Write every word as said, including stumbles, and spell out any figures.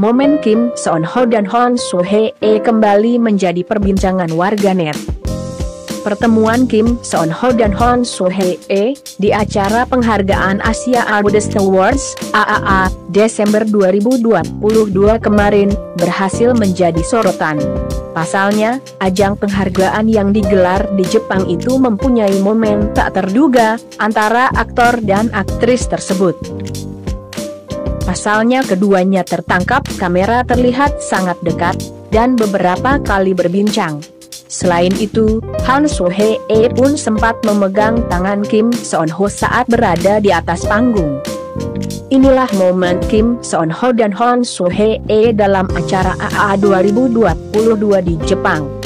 momen Kim Seon Ho dan Hon Soo Hye kembali menjadi perbincangan warganet. Pertemuan Kim Seon Ho dan Hon Soo Hye di acara penghargaan Asia Artist Awards (A A A) Desember dua ribu dua puluh dua kemarin berhasil menjadi sorotan. Pasalnya, ajang penghargaan yang digelar di Jepang itu mempunyai momen tak terduga antara aktor dan aktris tersebut. Pasalnya keduanya tertangkap kamera terlihat sangat dekat dan beberapa kali berbincang. Selain itu, Hon Soo Hye pun sempat memegang tangan Kim Seon Ho saat berada di atas panggung. Inilah momen Kim Seon Ho dan Hon Soo Hye dalam acara A A A dua ribu dua puluh dua di Jepang.